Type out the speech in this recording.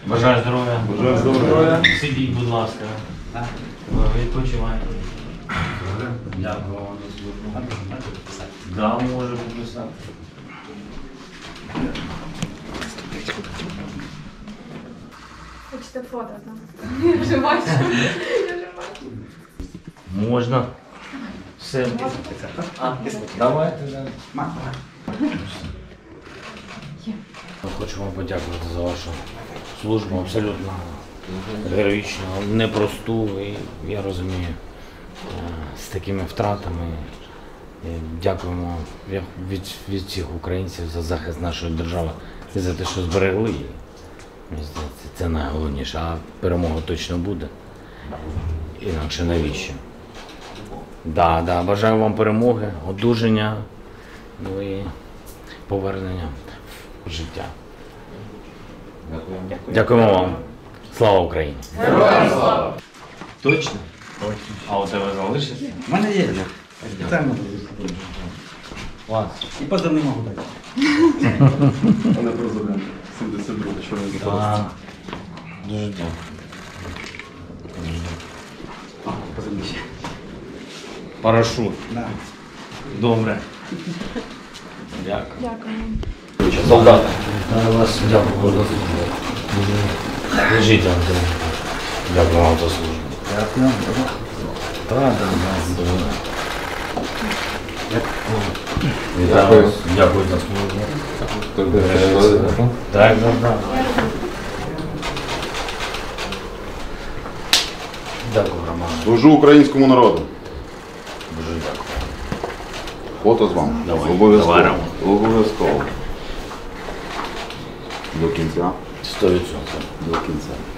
Бажаю здоров'я. Бажаю здоров'я. Сидіть, будь ласка. Відпочивайте. Дякую вам за службу. Да, можу пописати. Хочете фото там? Я вже бачу. Можна. Все. Давайте. Хочу вам подякувати за вашу службу, абсолютно героїчну, непросту, і я розумію, з такими втратами. Дякуємо від всіх українців за захист нашої держави і за те, що зберегли її. Мені здається, це найголовніше. А перемога точно буде. Інакше навіщо? Да, бажаю вам перемоги, одужання, ну і повернення в життя. Дякуємо вам. Слава Україні! Героям слава! Точно? А у тебе залишиться? У мене є. Це можу. Клас. І позивний можу дати. Пане президент, 72 чоловік. Так. Дуже дякую. Позивний ще. Парашут. Да. Добре. Дякую. Дякую. Солдати. Вас дякую. Лежіть там. Дякую вам за службу. Дякую. Так. Вітаю вас. Дякую за службу. Так. Дякую, Роман. Служу українському народу. Дуже дякую. Фото з вами. Давай. Обов'язково. Давай, Роман. Обов'язково. До кінця. 100%. До кінця.